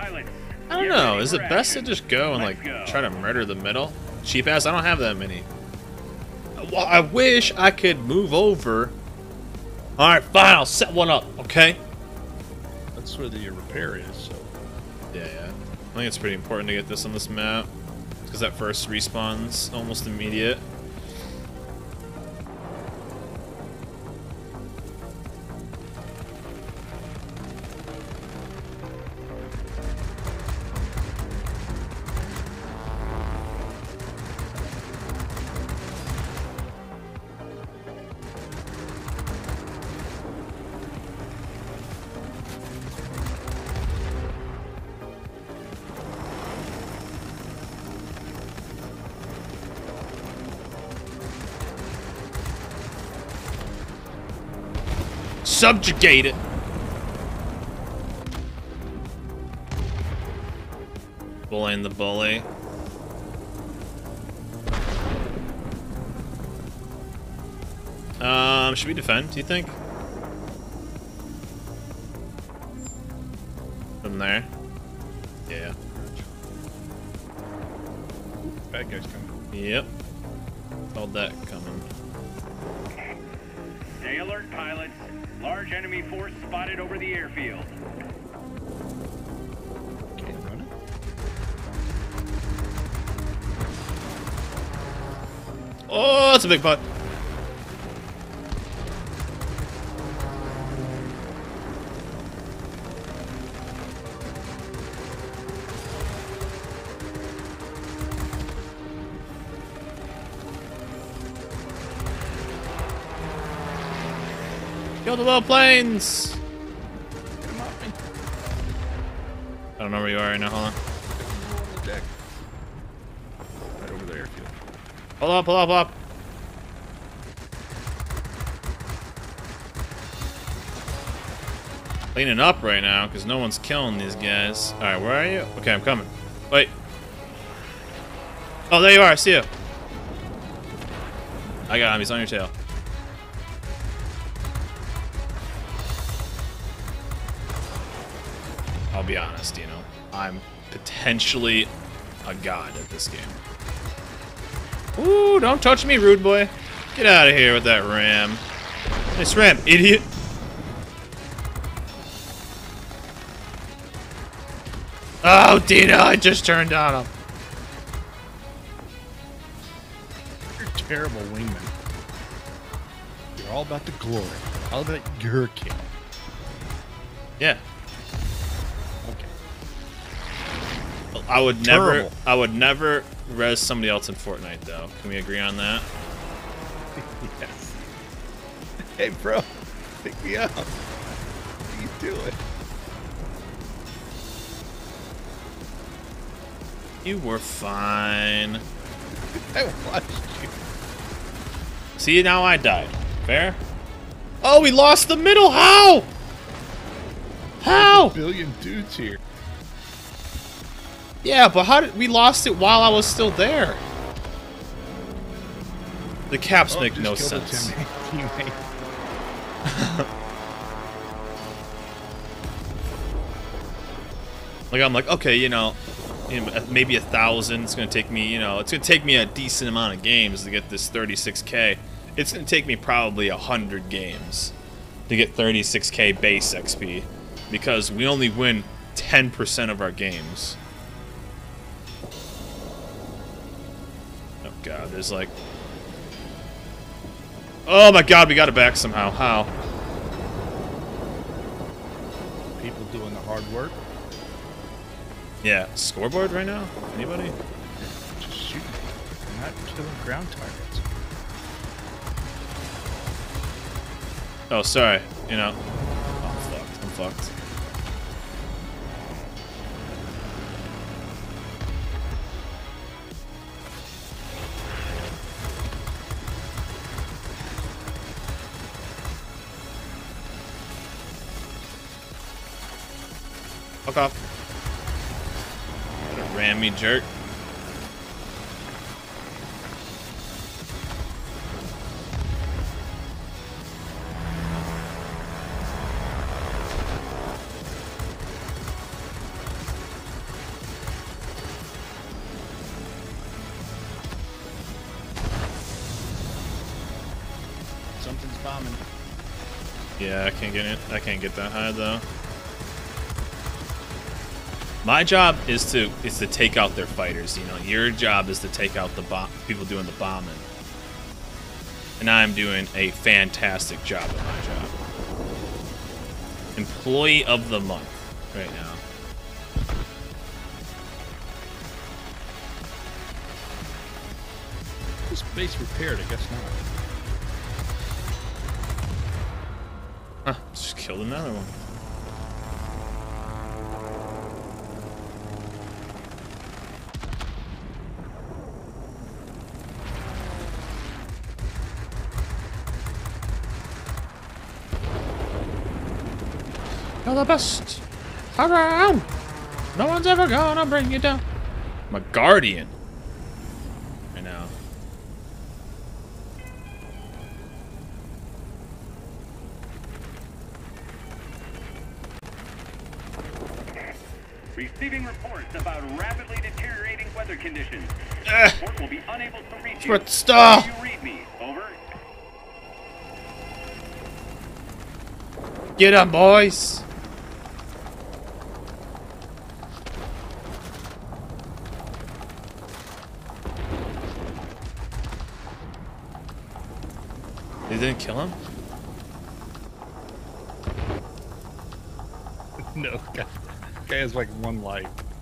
pilots. I don't know. Is it best to just go and like try to murder the middle? Cheap ass. I don't have that many. Well, I wish I could move over. All right, fine. I'll set one up. Okay. That's where the repair is. So. Yeah. I think it's pretty important to get this on this map because that first respawn's almost immediate. Subjugate it. Bullying the bully. Should we defend, do you think? From there? Yeah. Bad guys coming. Yep. Called that coming. Stay alert, pilots. Large enemy force spotted over the airfield. Okay, run it. Oh, that's a big butt. Kill the Warplanes! Come off me. I don't know where you are right now, hold on. On the deck. Right over the airfield. Hold up, hold up, hold up. Cleaning up right now, because no one's killing these guys. Alright, where are you? Okay, I'm coming. Wait. Oh, there you are, I see you. I got him, he's on your tail. I'll be honest, you know, I'm potentially a god at this game. Ooh, don't touch me, rude boy. Get out of here with that ram. Nice ram, idiot. Oh, Dina, I just turned on him. You're a terrible wingman. You're all about the glory. All about your kill. Yeah. Okay. I would never res somebody else in Fortnite, though. Can we agree on that? Yes. Hey, bro, pick me up. What are you doing? You were fine. I watched you. See, now I died. Fair? Oh, we lost the middle. How? How? There's a billion dudes here. Yeah, but how did we lost it while I was still there? The caps make Just no killed a sense. teammate. Like I'm like, okay, you know, maybe 1,000. It's gonna take me, you know, it's gonna take me a decent amount of games to get this 36K. It's gonna take me probably 100 games to get 36K base XP because we only win 10% of our games. Oh god, there's like, oh my god, we got it back somehow. How? People doing the hard work. Yeah, scoreboard right now? Anybody? Just shooting. They're not killing ground targets. Oh, sorry. You know. Oh, I'm fucked. I'm fucked. Fuck off. Ram me, jerk. bombing. Yeah, I can't get it. I can't get that high though. My job is to take out their fighters. You know, your job is to take out the people doing the bombing. And I'm doing a fantastic job at my job. Employee of the month right now. This base repaired, I guess not. Huh, just killed another one. You're the best around. No one's ever gonna bring you down. I'm a guardian. I know. Receiving reports about rapidly deteriorating weather conditions. Report will be unable to reach you. Stall. Can you read me? Over. Get up, boys. They didn't kill him? No, guy has like one life.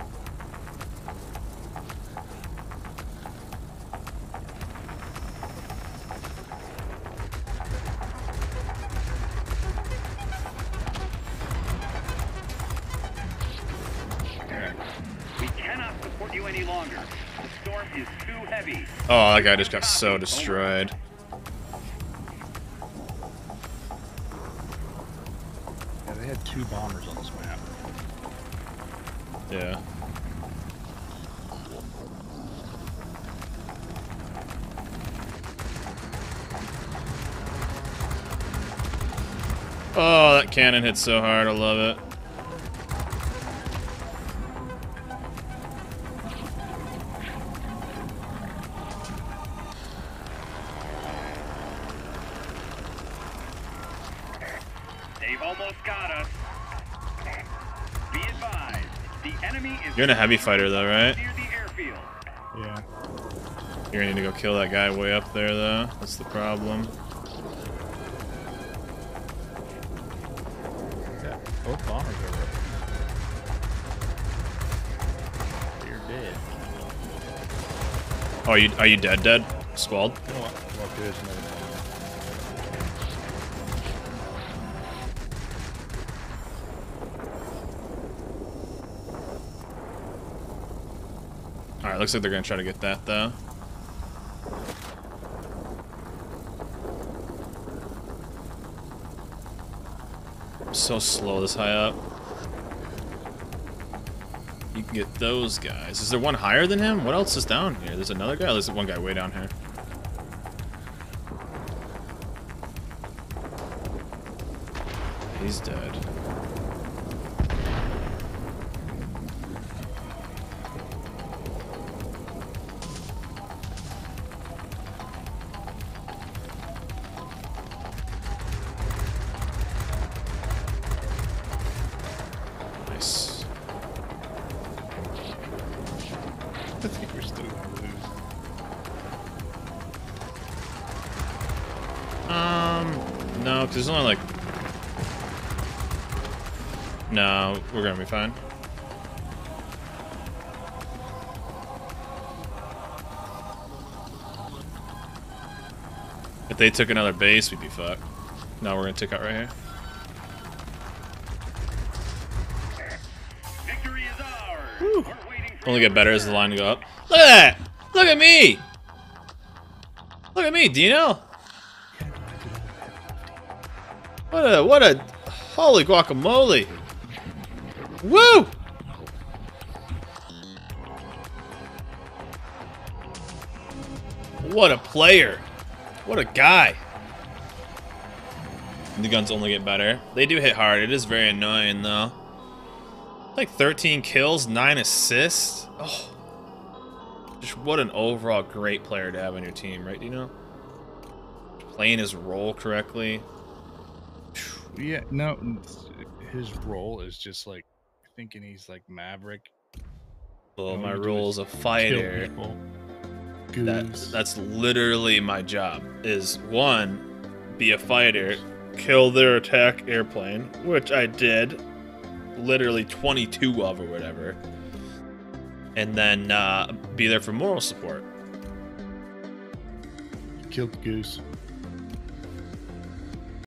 We cannot support you any longer. The storm is too heavy. Oh, that guy just got so destroyed. Yeah, they had 2 bombers on this map. Yeah. Oh, that cannon hit so hard. I love it. They've almost got us. Be advised, the enemy is You're in a heavy fighter though, right? near the airfield. Yeah. You're gonna need to go kill that guy way up there though. That's the problem. Yeah, both bombers are right. You're dead. Oh, are you dead? Squalled? You know what? Well, there's another one. Alright, looks like they're gonna try to get that though. I'm so slow this high up. You can get those guys. Is there one higher than him? What else is down here? There's another guy? There's one guy way down here. He's dead. Nice. I think we're still gonna lose. No, because there's only like... No, we're gonna be fine. If they took another base, we'd be fucked. No, we're gonna take out right here. Victory is ours. Woo. We're waiting for Only your get better as the return. line go up. Look at that! Look at me! Look at me, Dino! What a holy guacamole! Woo! What a player! What a guy! The guns only get better. They do hit hard. It is very annoying though. Like 13 kills, 9 assists. Oh, just what an overall great player to have on your team, right? Dino? playing his role correctly. Yeah, no, his role is just like thinking he's like Maverick. Well, All my you do role is as a kill fighter, people. Goose. that's literally my job. Is one, be a fighter, kill their attack airplane, which I did, literally 22 of or whatever, and then be there for moral support. Killed the goose.